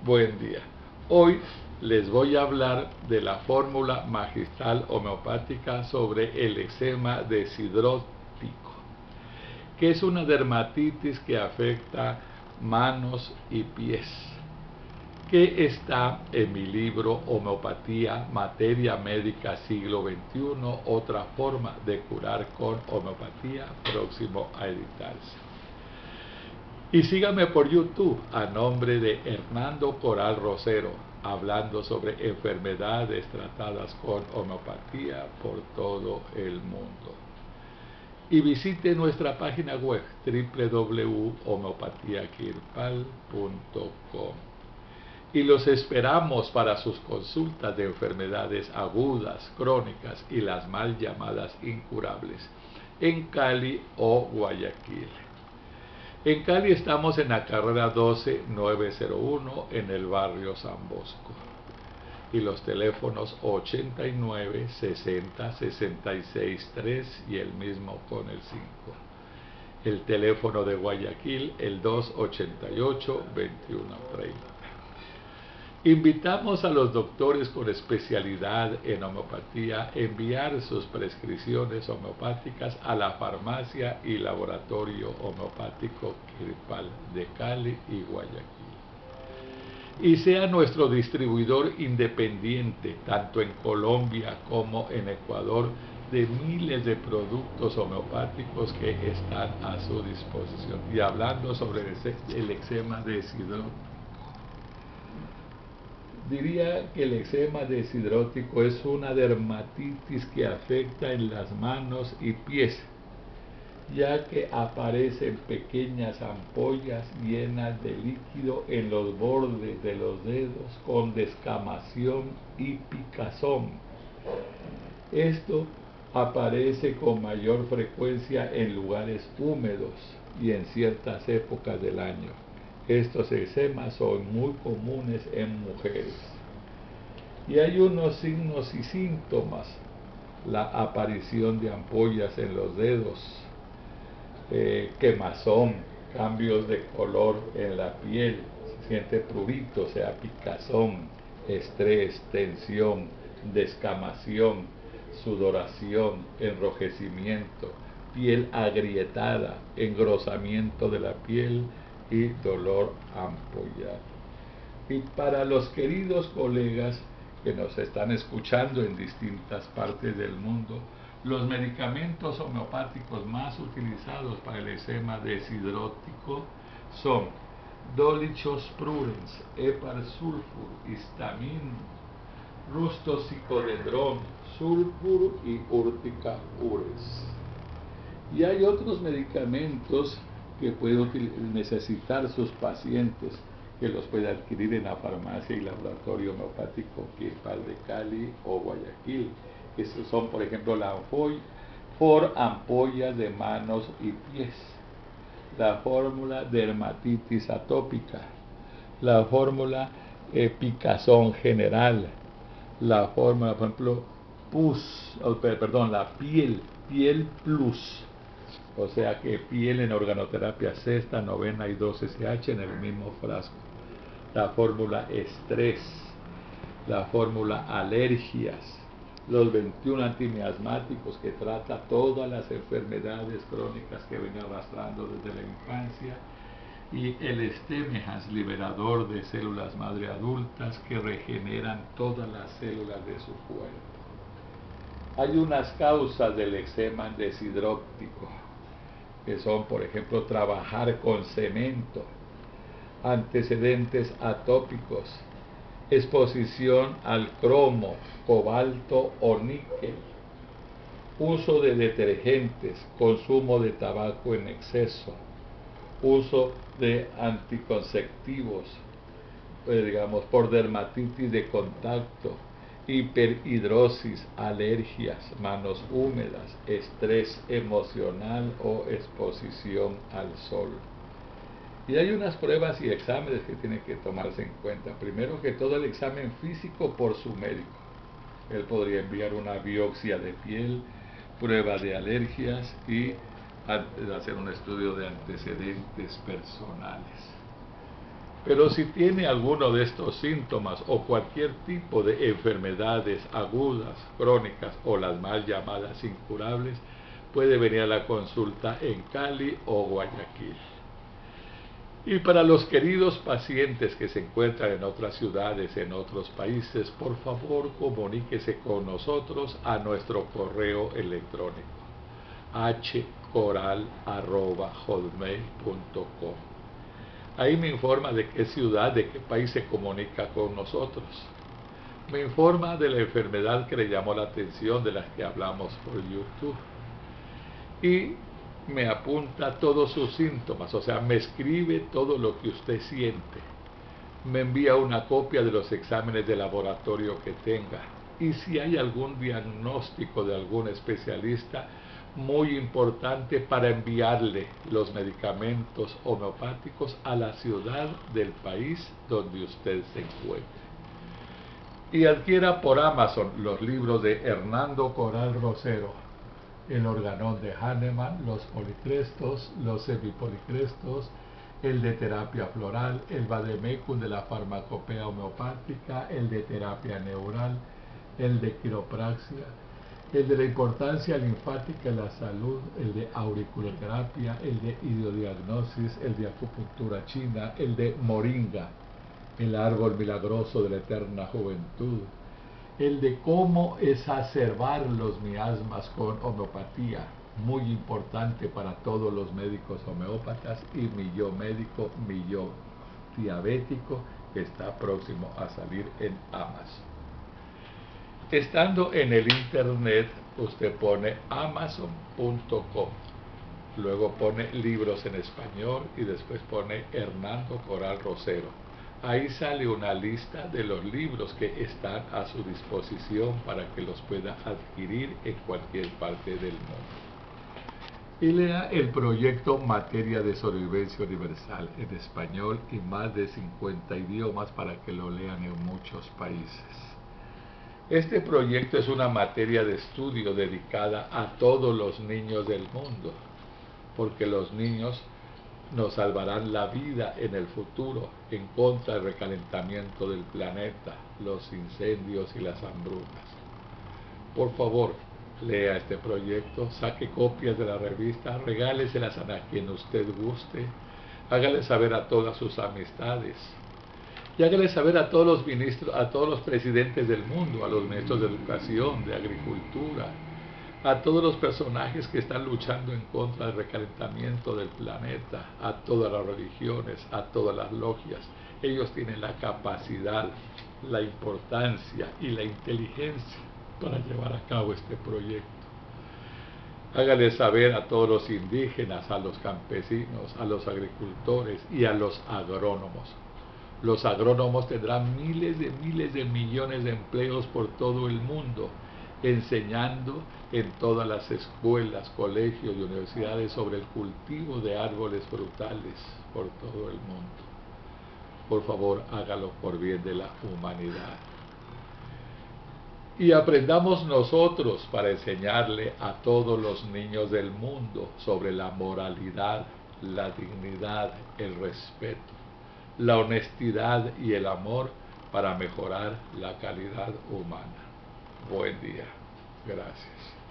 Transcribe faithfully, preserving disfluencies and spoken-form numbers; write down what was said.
Buen día. Hoy les voy a hablar de la fórmula magistral homeopática sobre el eczema desidrótico, que es una dermatitis que afecta manos y pies, que está en mi libro Homeopatía, Materia Médica Siglo veintiuno, otra forma de curar con homeopatía, próximo a editarse. Y síganme por YouTube a nombre de Hernando Coral Rosero, hablando sobre enfermedades tratadas con homeopatía por todo el mundo. Y visite nuestra página web doble u doble u doble u punto homeopatía quirpal punto com. Y los esperamos para sus consultas de enfermedades agudas, crónicas y las mal llamadas incurables en Cali o Guayaquil. En Cali estamos en la carrera doce mil novecientos uno en el barrio San Bosco. Y los teléfonos ochenta y nueve, sesenta, sesenta y seis, tres y el mismo con el cinco. El teléfono de Guayaquil, el dos ochenta y ocho, veintiuno treinta. Invitamos a los doctores con especialidad en homeopatía a enviar sus prescripciones homeopáticas a la farmacia y laboratorio homeopático Quirpal de Cali y Guayaquil. Y sea nuestro distribuidor independiente, tanto en Colombia como en Ecuador, de miles de productos homeopáticos que están a su disposición. Y hablando sobre el eczema desidrótico, diría que el eczema desidrótico es una dermatitis que afecta en las manos y pies, ya que aparecen pequeñas ampollas llenas de líquido en los bordes de los dedos con descamación y picazón. Esto aparece con mayor frecuencia en lugares húmedos y en ciertas épocas del año. Estos eczemas son muy comunes en mujeres. Y hay unos signos y síntomas: la aparición de ampollas en los dedos, eh, quemazón, cambios de color en la piel, se siente prurito, o sea, picazón, estrés, tensión, descamación, sudoración, enrojecimiento, piel agrietada, engrosamiento de la piel y dolor ampollar. Y para los queridos colegas que nos están escuchando en distintas partes del mundo, los medicamentos homeopáticos más utilizados para el eczema desidrótico son Dolichos-Prurens, Epar-Sulfur, Histamin, Rustosicodendron, Sulfur y Urtica-Ures. Y hay otros medicamentos que pueden necesitar sus pacientes, que los puede adquirir en la farmacia y laboratorio homeopático Quirpal de Cali o Guayaquil. Estos son, por ejemplo, la Anfoy por ampollas de manos y pies, la fórmula dermatitis atópica, la fórmula eh, picazón general, la fórmula, por ejemplo, pus, oh, perdón, la piel, piel plus. O sea que piel en organoterapia sexta, novena y doce C H en el mismo frasco. La fórmula estrés, la fórmula alergias, los veintiún antimiasmáticos que trata todas las enfermedades crónicas que viene arrastrando desde la infancia, y el Stemehans, liberador de células madre adultas que regeneran todas las células de su cuerpo. Hay unas causas del eczema desidrótico, que son, por ejemplo, trabajar con cemento, antecedentes atópicos, exposición al cromo, cobalto o níquel, uso de detergentes, consumo de tabaco en exceso, uso de anticonceptivos, eh, digamos, por dermatitis de contacto, hiperhidrosis, alergias, manos húmedas, estrés emocional o exposición al sol. Y hay unas pruebas y exámenes que tienen que tomarse en cuenta. Primero que todo, el examen físico por su médico. Él podría enviar una biopsia de piel, prueba de alergias y hacer un estudio de antecedentes personales. Pero si tiene alguno de estos síntomas o cualquier tipo de enfermedades agudas, crónicas o las mal llamadas incurables, puede venir a la consulta en Cali o Guayaquil. Y para los queridos pacientes que se encuentran en otras ciudades, en otros países, por favor comuníquese con nosotros a nuestro correo electrónico h coral arroba hotmail punto com. Ahí me informa de qué ciudad, de qué país se comunica con nosotros. Me informa de la enfermedad que le llamó la atención, de las que hablamos por YouTube. Y me apunta todos sus síntomas, o sea, me escribe todo lo que usted siente. Me envía una copia de los exámenes de laboratorio que tenga. Y si hay algún diagnóstico de algún especialista, muy importante para enviarle los medicamentos homeopáticos a la ciudad del país donde usted se encuentre. Y adquiera por Amazon los libros de Hernando Coral Rosero, el organón de Hahnemann, los policrestos, los semipolicrestos, el de terapia floral, el vademecum de la farmacopea homeopática, el de terapia neural, el de quiropraxia, el de la importancia linfática en la salud, el de auriculoterapia, el de idiodiagnosis, el de acupuntura china, el de moringa, el árbol milagroso de la eterna juventud, el de cómo exacerbar los miasmas con homeopatía, muy importante para todos los médicos homeópatas, y mi yo médico, mi yo diabético, que está próximo a salir en Amazon. Estando en el internet, usted pone amazon punto com, luego pone libros en español y después pone Hernando Coral Rosero. Ahí sale una lista de los libros que están a su disposición para que los pueda adquirir en cualquier parte del mundo. Y lea el proyecto Materia de Sobrevivencia Universal en español y más de cincuenta idiomas para que lo lean en muchos países. Este proyecto es una materia de estudio dedicada a todos los niños del mundo, porque los niños nos salvarán la vida en el futuro en contra del recalentamiento del planeta, los incendios y las hambrunas. Por favor, lea este proyecto, saque copias de la revista, regáleselas a quien usted guste, hágale saber a todas sus amistades. Y hágale saber a todos los ministros, a todos los presidentes del mundo, a los ministros de Educación, de Agricultura, a todos los personajes que están luchando en contra del recalentamiento del planeta, a todas las religiones, a todas las logias. Ellos tienen la capacidad, la importancia y la inteligencia para llevar a cabo este proyecto. Hágale saber a todos los indígenas, a los campesinos, a los agricultores y a los agrónomos. Los agrónomos tendrán miles de miles de millones de empleos por todo el mundo, enseñando en todas las escuelas, colegios y universidades sobre el cultivo de árboles frutales por todo el mundo. Por favor, hágalo por bien de la humanidad. Y aprendamos nosotros para enseñarle a todos los niños del mundo sobre la moralidad, la dignidad, el respeto, la honestidad y el amor para mejorar la calidad humana. Buen día. Gracias.